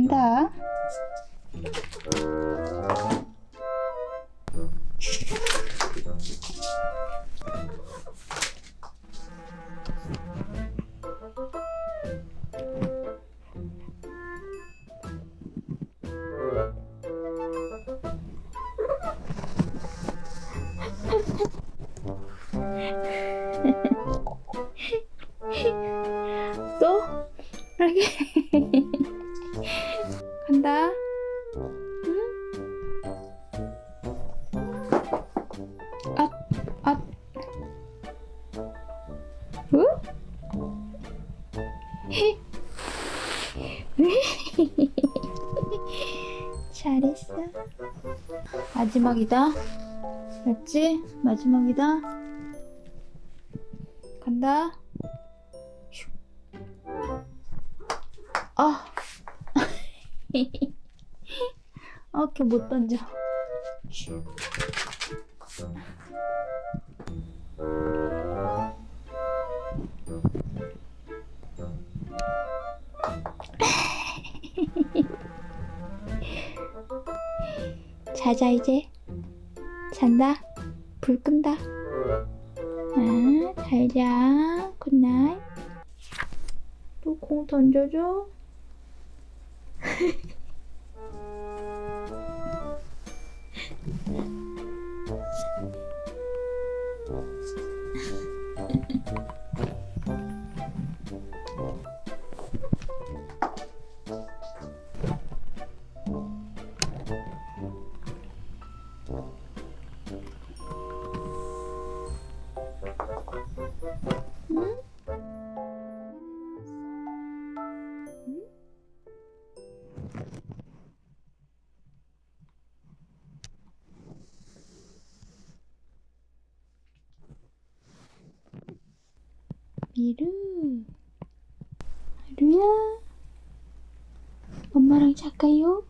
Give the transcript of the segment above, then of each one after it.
간다. 또? 이렇게 간다. 응? 앗, 앗. 응? 잘했어. 마지막이다. 맞지? 마지막이다. 간다. 아. 이렇게 못 던져. 자자 이제. 잔다. 불 끈다. 잘자. 굿나잇. 또 공 던져줘. 응? 미루, 하루야, 엄마랑 잘까요?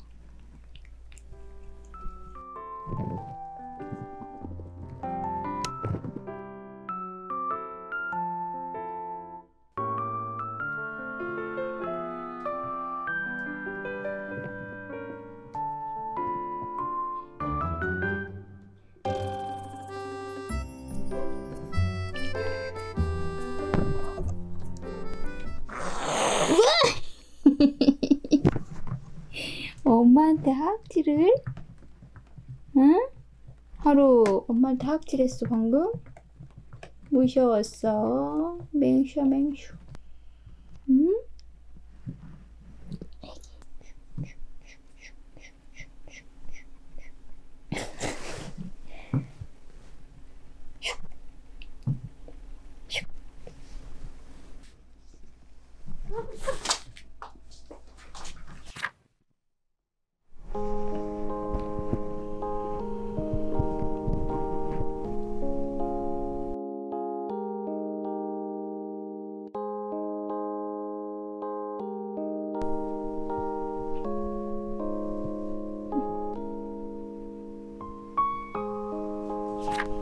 엄마한테 하악질을? 응? 하루 엄마한테 하악질했어 방금? 무서웠어. 맹슈야 맹슈. 응? you